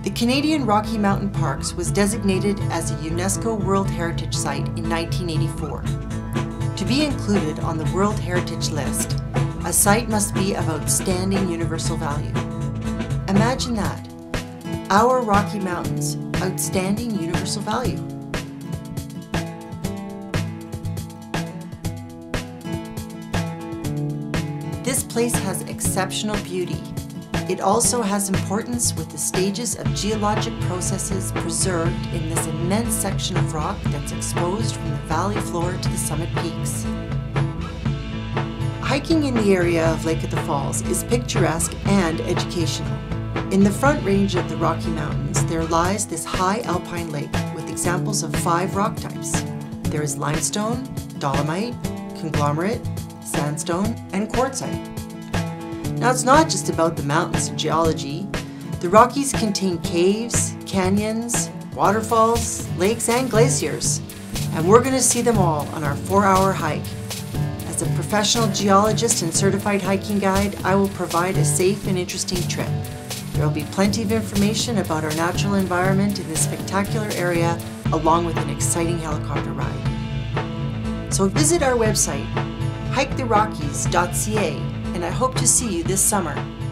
The Canadian Rocky Mountain Parks was designated as a UNESCO World Heritage Site in 1984. To be included on the World Heritage List, a site must be of outstanding universal value. Imagine that. Our Rocky Mountains, outstanding universal value. This place has exceptional beauty. It also has importance with the stages of geologic processes preserved in this immense section of rock that's exposed from the valley floor to the summit peaks. Hiking in the area of Lake at the Falls is picturesque and educational. In the front range of the Rocky Mountains, there lies this high alpine lake with examples of 5 rock types. There is limestone, dolomite, conglomerate, sandstone, and quartzite. Now, it's not just about the mountains and geology. The Rockies contain caves, canyons, waterfalls, lakes, and glaciers. And we're going to see them all on our 4-hour hike. As a professional geologist and certified hiking guide, I will provide a safe and interesting trip. There will be plenty of information about our natural environment in this spectacular area, along with an exciting helicopter ride. So visit our website, hiketherockies.ca, and I hope to see you this summer.